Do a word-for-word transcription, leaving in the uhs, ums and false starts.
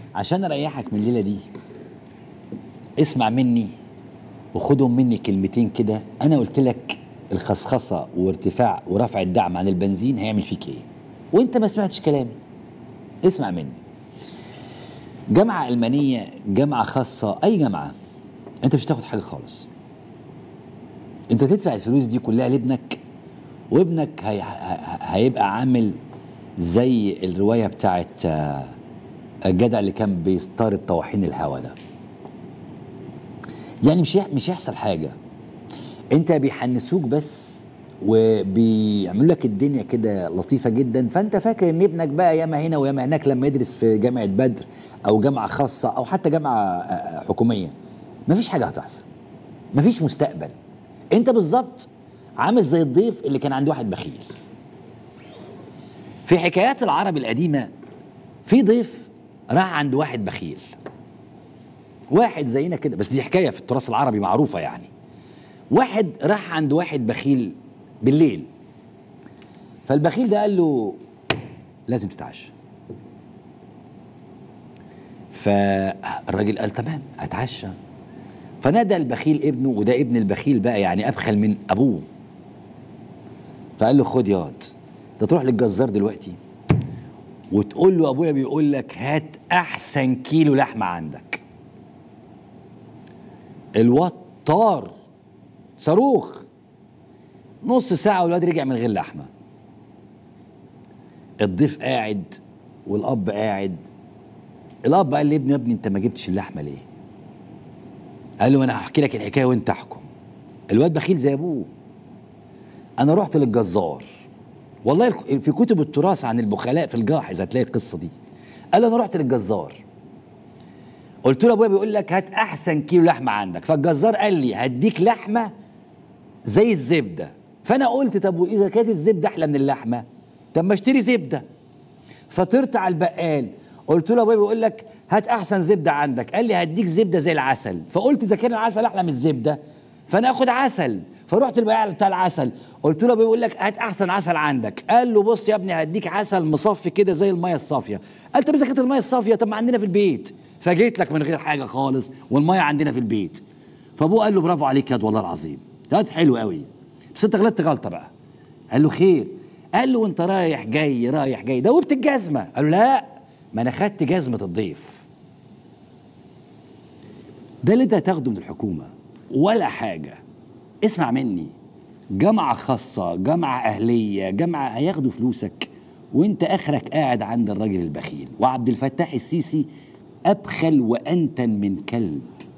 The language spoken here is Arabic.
عشان اريحك من الليله دي اسمع مني وخدهم مني كلمتين كده. انا قلت لك الخصخصه وارتفاع ورفع الدعم عن البنزين هيعمل فيك ايه، وانت ما سمعتش كلامي. اسمع مني. جامعه المانيه، جامعه خاصه، اي جامعه، انت مش هتاخد حاجه خالص. انت تدفع الفلوس دي كلها لابنك، وابنك هي... هيبقى عامل زي الروايه بتاعت الجدع اللي كان بيصطاد طواحين الهوا ده. يعني مش مش هيحصل حاجه، انت بيحنسوك بس وبيعملوا لك الدنيا كده لطيفه جدا. فانت فاكر ان ابنك بقى ياما هنا وياما هناك لما يدرس في جامعه بدر او جامعه خاصه او حتى جامعه حكوميه. مفيش حاجه هتحصل، مفيش مستقبل. انت بالظبط عامل زي الضيف اللي كان عند واحد بخيل. في حكايات العرب القديمه في ضيف راح عند واحد بخيل، واحد زينا كده، بس دي حكايه في التراث العربي معروفه. يعني واحد راح عند واحد بخيل بالليل، فالبخيل ده قال له لازم تتعشى. فالراجل قال تمام اتعشى. فنادى البخيل ابنه، وده ابن البخيل بقى يعني ابخل من ابوه، فقال له خد ياض، انت تروح للجزار دلوقتي وتقول له ابويا بيقول لك هات احسن كيلو لحمه عندك. الواد طار صاروخ، نص ساعه والواد رجع من غير لحمه. الضيف قاعد والاب قاعد. الاب قال لابنه يا ابني انت ما جبتش اللحمه ليه؟ قال له انا هحكي لك الحكايه وانت احكم. الواد بخيل زي ابوه. انا رحت للجزار، والله في كتب التراث عن البخلاء في الجاحظ هتلاقي القصه دي. قال له انا رحت للجزار قلت له ابويا بيقول لك هات احسن كيلو لحمه عندك، فالجزار قال لي هديك لحمه زي الزبده. فانا قلت طب واذا كانت الزبده احلى من اللحمه طب ما اشتري زبده. فطرت على البقال قلت له ابويا بيقول لك هات احسن زبده عندك، قال لي هديك زبده زي العسل. فقلت اذا كان العسل احلى من الزبده فانا اخد عسل. فرحت البقال بتاع العسل قلت له ابويا بيقول لك هات احسن عسل عندك، قال له بص يا ابني هديك عسل مصفي كده زي الميه الصافيه. قال طب اذا كانت الميه الصافيه طب ما عندنا في البيت، فجيت لك من غير حاجه خالص والميه عندنا في البيت. فابوه قال له برافو عليك ياض والله العظيم، ده حلو قوي، بس انت غلطت غلطه بقى. قال له خير؟ قال له وانت رايح جاي رايح جاي دوبت الجزمه. قال له لا ما انا خدت جزمه الضيف. ده اللي انت هتاخده من الحكومه ولا حاجه. اسمع مني، جامعه خاصه، جامعه اهليه، جامعه هياخدوا فلوسك وانت اخرك قاعد عند الراجل البخيل. وعبد الفتاح السيسي ابخل وانتن من كلب.